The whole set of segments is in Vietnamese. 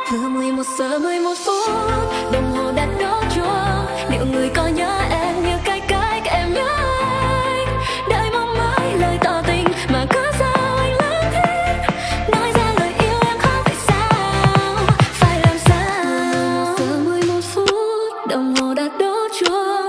Vừa 11 giờ 11 phút, đồng hồ đã đổ chuông. Liệu người có nhớ em như cái cách em nhớ anh? Đợi mong mãi lời tỏ tình mà cứ sao anh lắng thinh. Nói ra lời yêu em không phải sao, phải làm sao? Giờ 11 phút, đồng hồ đã đổ chuông.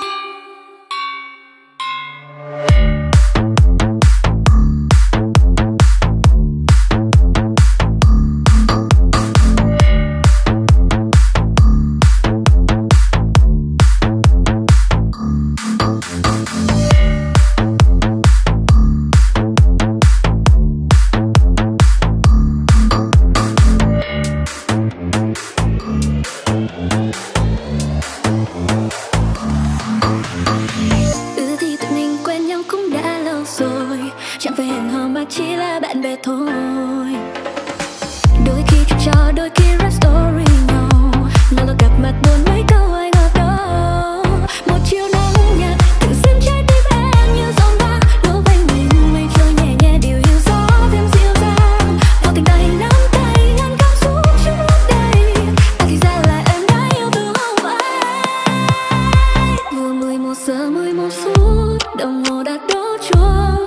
Chỉ là bạn bè thôi. Đôi khi chuyện trò, đôi khi rap story nhau. Nào là gặp mặt buồn mấy câu ai ngọt đâu. Một chiều nắng nhạt tự xin trái tim em như giông bão. Đổ vành mình mây trôi nhẹ nhẹ điều hiu gió thêm dịu dàng. Vô tình tay nắm tay ngăn cảm xúc trong lúc đây. Thì ra là em đã yêu từ hôm ấy. Vừa 11 giờ 11 phút, đồng hồ đã đổ chuông.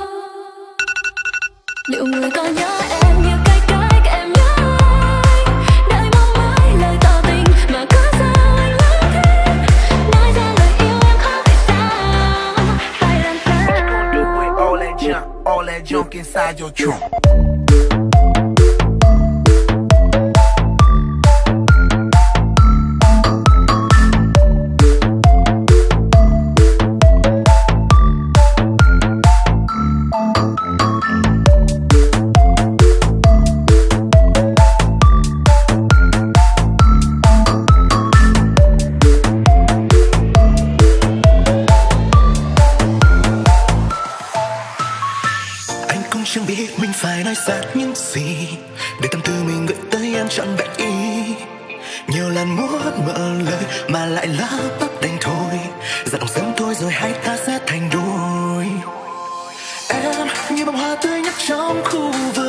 Liệu người có nhớ em như cái cách em nhớ anh? Đợi mong mãi lời tỏ tình mà cứ sao anh lắng thinh. Nói ra lời yêu em không phải sao, phải làm sao? What you gonna do with all that junk inside your trunk? Chẳng biết mình phải nói ra những gì để tâm tư mình gửi tới em trọn vẹn ý. Nhiều lần muốn mở lời mà lại lỡ bắt đành thôi. Dặn lòng sớm thôi rồi hai ta sẽ thành đôi. Em như bông hoa tươi nhất trong khu vườn.